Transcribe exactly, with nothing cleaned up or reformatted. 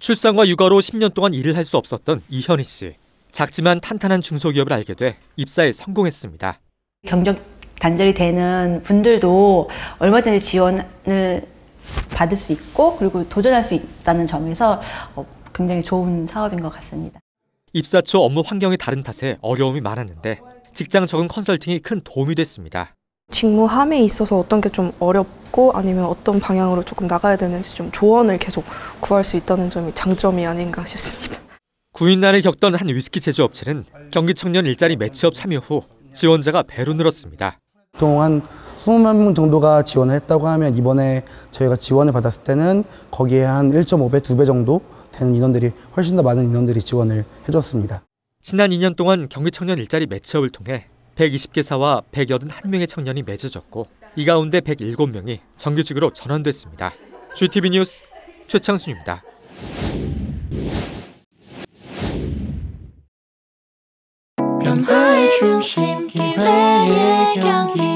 출산과 육아로 십 년 동안 일을 할 수 없었던 이현희 씨. 작지만 탄탄한 중소기업을 알게 돼 입사에 성공했습니다. 경력 단절이 되는 분들도 얼마든지 지원을 받을 수 있고 그리고 도전할 수 있다는 점에서 굉장히 좋은 사업인 것 같습니다. 입사 초 업무 환경이 다른 탓에 어려움이 많았는데 직장 적응 컨설팅이 큰 도움이 됐습니다. 직무함에 있어서 어떤 게 좀 어렵고 아니면 어떤 방향으로 조금 나가야 되는지 좀 조언을 계속 구할 수 있다는 점이 장점이 아닌가 싶습니다. 구인난을 겪던 한 위스키 제조업체는 경기청년 일자리 매치업 참여 후 지원자가 배로 늘었습니다. 보통 한 이십만 명 정도가 지원을 했다고 하면 이번에 저희가 지원을 받았을 때는 거기에 한 일 점 오 배, 두 배 정도 되는 인원들이 훨씬 더 많은 인원들이 지원을 해줬습니다. 지난 이 년 동안 경기청년 일자리 매치업을 통해 백이십 개사와 백팔십일 명의 청년이 맺어졌고 이 가운데 백칠 명이 정규직으로 전환됐습니다. 지티비 뉴스 최창순입니다. 변화의 중심 기회의 경기